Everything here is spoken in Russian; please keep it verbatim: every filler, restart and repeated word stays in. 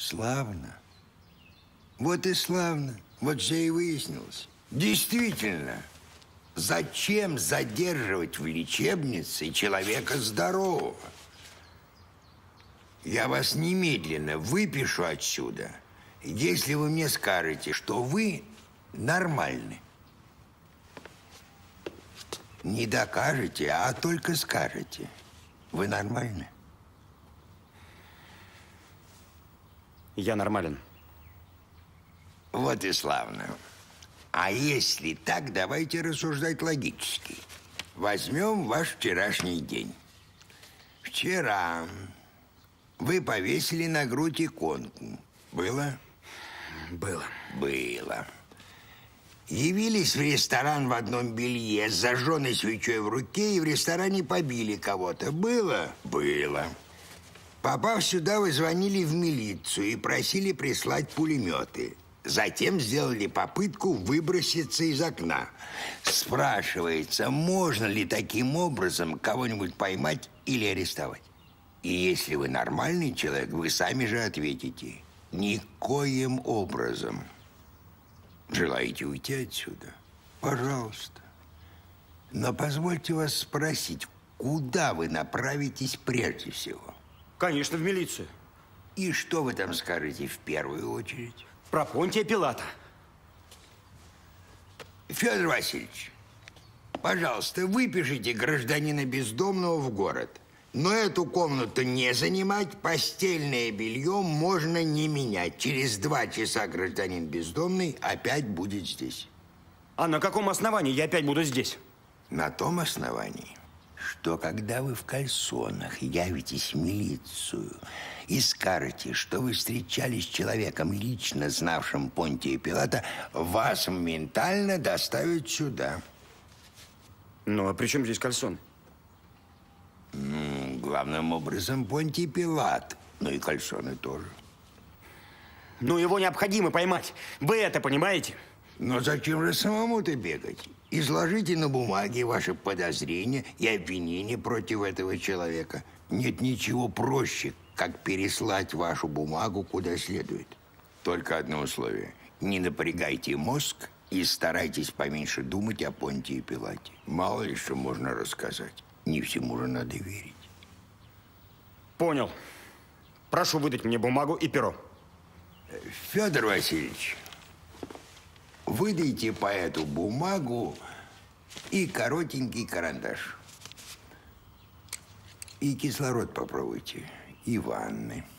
Славно. Вот и славно. Вот все и выяснилось. Действительно, зачем задерживать в лечебнице человека здорового? Я вас немедленно выпишу отсюда, если вы мне скажете, что вы нормальны. Не докажете, а только скажете. Вы нормальны? Я нормален. Вот и славно. А если так, давайте рассуждать логически. Возьмем ваш вчерашний день. Вчера вы повесили на грудь иконку. Было? Было. Было. Явились в ресторан в одном белье с зажженной свечой в руке и в ресторане побили кого-то. Было? Было. Попав сюда, вы звонили в милицию и просили прислать пулеметы. Затем сделали попытку выброситься из окна. Спрашивается, можно ли таким образом кого-нибудь поймать или арестовать? И если вы нормальный человек, вы сами же ответите: никоим образом. Желаете уйти отсюда? Пожалуйста. Но позвольте вас спросить, куда вы направитесь прежде всего? Конечно, в милицию. И что вы там скажете в первую очередь? Про Понтия Пилата. Федор Васильевич, пожалуйста, выпишите гражданина бездомного в город. Но эту комнату не занимать, постельное белье можно не менять. Через два часа гражданин бездомный опять будет здесь. А на каком основании я опять буду здесь? На том основании, что когда вы в кальсонах явитесь в милицию и скажете, что вы встречались с человеком, лично знавшим Понтия Пилата, вас моментально доставят сюда. Ну, а при чем здесь кальсон? Ну, главным образом Понтий Пилат, ну и кальсоны тоже. Ну, его необходимо поймать. Вы это понимаете? Но зачем же самому-то бегать? Изложите на бумаге ваши подозрения и обвинения против этого человека. Нет ничего проще, как переслать вашу бумагу куда следует. Только одно условие. Не напрягайте мозг и старайтесь поменьше думать о Понтии Пилате. Мало ли что можно рассказать. Не всему же надо верить. Понял. Прошу выдать мне бумагу и перо. Федор Васильевич, выдайте поэту бумагу и коротенький карандаш. И кислород попробуйте, и ванны.